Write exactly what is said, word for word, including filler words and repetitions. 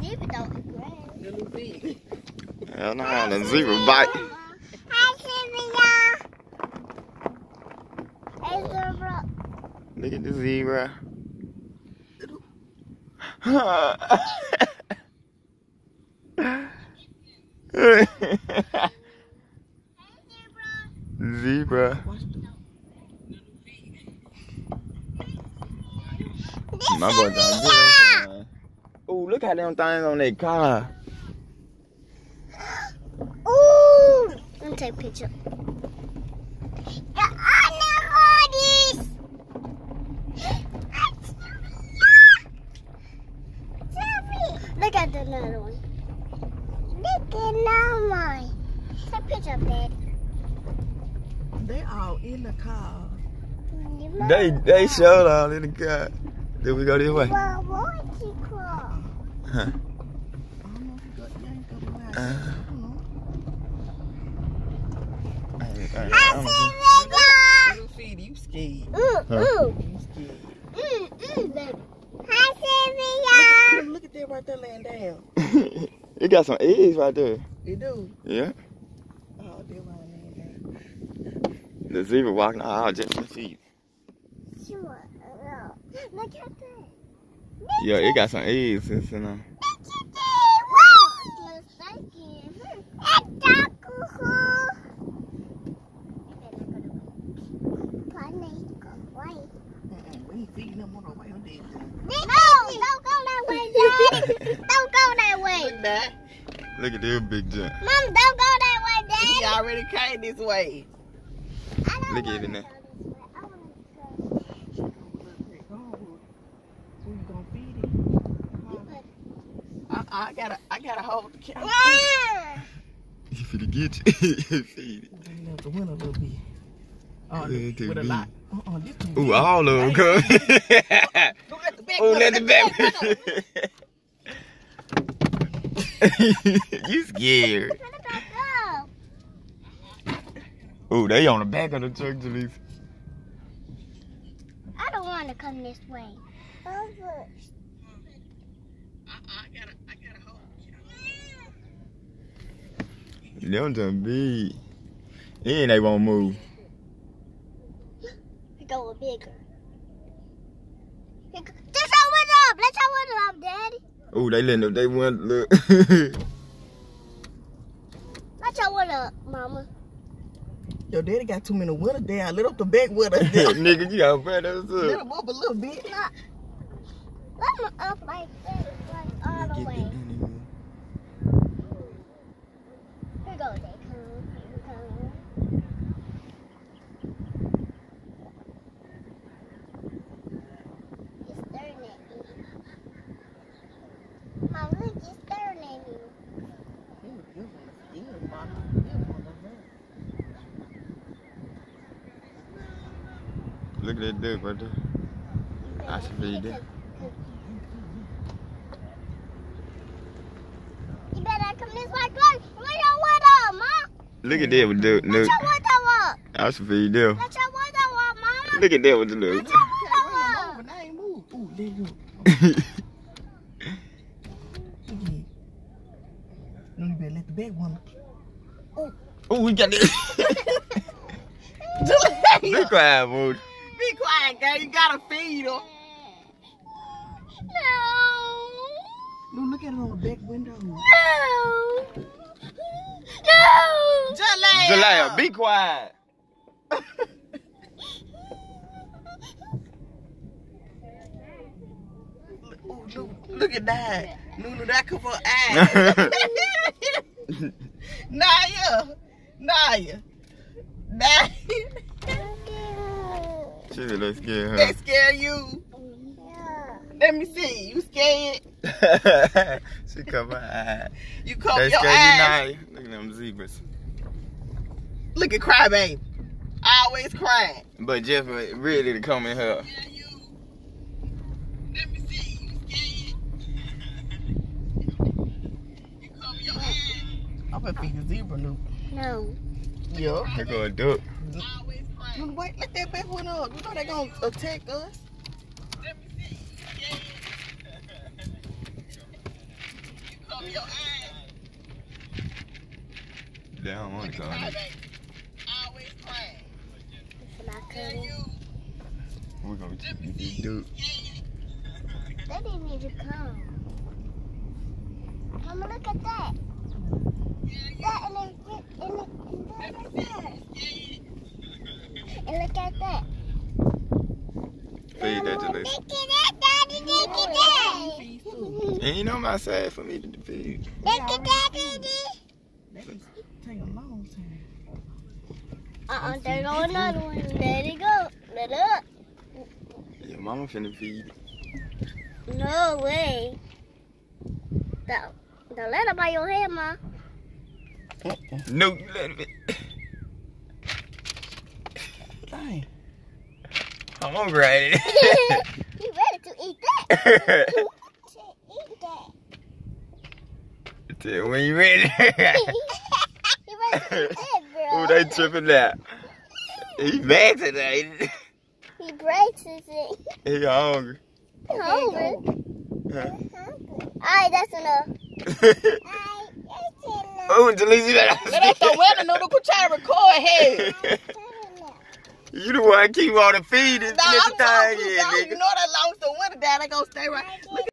zebra don't eat grass. Little feet. Hell no, the zebra bite. Hi, zebra. Hey, zebra. Look at the zebra. Zebra. My boy trying to get us. Ooh, look at them things on their car. Ooh. Let me take a picture. The other hoodies. Look at the other one. Look at another one. Take a picture of Daddy. They all in the car. They they showed all in the car. Did we go this way? Well, what is he called? Huh. I don't know if you got the ain't coming out. Uh, I don't know. I, I, I I see Little feet, you scared. Ooh, Huh? ooh. You scared. Mm, mm, baby. Hi, Sylvia. Look, look at that right there laying down. It got some eggs right there. It do. Yeah. Oh, they're laying down. The zebra walking all just to see. Sure. Look at that. Yeah, it got some eggs in there. Look at that. Wow. It looks like it. It's alcohol. Mm-mm, we ain't feeding them on the way. I'm dead. No, don't go that way, Daddy. Don't go that way. Look that. Look at this big jump. Mom, don't go that way, Daddy. He already came this way. I don't Look at wanna it now. go this way. I wanna go. Who you gonna feed it? I, I gotta, I gotta hold the camera. Yeah. He finna get you. Feed it. Let the wind a little bit. Oh, Yeah, it with a big. lot. Uh-uh, this too Ooh, big. all of them Hey, come. Don't let the back. Ooh, go, let the back. back. You scared. Let it back up. Ooh, they on the back of the truck, Jalise. I don't want to come this way. Go first. I, I gotta, I gotta hold the camera. They don't just be. And they won't move. We go with bigger. Let's your window up. Let's your window up, Daddy. Ooh, they letting them. They want look. Let's your window up, Mama. Your daddy got too many windows down. Lit up the back with us. Nigga, you gotta put those Lit up. them up a little bit. Let them up like this, like all the way. Here go, they come. Here come. He's staring at me. Mom, look, he's staring at me. Look at that duck right there. I should feed that. You better come this way, close. Let your window up, Mom. Look at that with the Let look. your window up. I should feed them. Let your window up, Mama. Look at that with the Let look. your window up. I ain't moved. Ooh, there you go. No, you better let the back one. Ooh, we got this. Be quiet, boo. Be quiet, girl. You gotta feed her. No. No, look at it on the back window. No. No. Jalea. Jalea, be quiet. Ooh, look, look at that. Lulu, that could for eyes. Naya. Naya. Naya. She let's get They her. scare you. Yeah. Let me see. You scared? She cover her eye. You cover They your scare you eyes. now. Look at them zebras. Look at Crybaby. Always crying. But Jeff ready to come in her. Yeah, you. Let me see. You scared? You cover your eyes. I'm gonna feed the zebra, Luke. No. Yeah. They go a duck. Always crying. Luke, wait. Let that back one up. You know they gonna attack us. Let me see. You scared? They don't want to come. Always crying. We're gonna get this dude. They didn't need to come. Mama, look at that. That and then, and then, and then, and look at that. Feed that to Look Lucy. at that, Daddy. Look at that. And you know my side for me to feed. Look at that, Daddy. That is take a long time. Uh-uh, there go another one. Let it go. Let it up. Your mama finna feed it. No way. Don't, don't let it by your head, Ma. No, you let it. Dang. I'm hungry at it. You ready to eat that? To eat that. Tell you when you ready. You ready to eat that, bro? Oh, they tripping out. He mad today. He breaks it. He hungry. He's hungry. Huh? Alright, that's enough. Oh, Jalise, Let us know where the noodle could try to record here. you the one keep on the feed and Nah, get I'm the talking thing in, to you. nigga. You know that long as the winter down, they gonna stay right. Look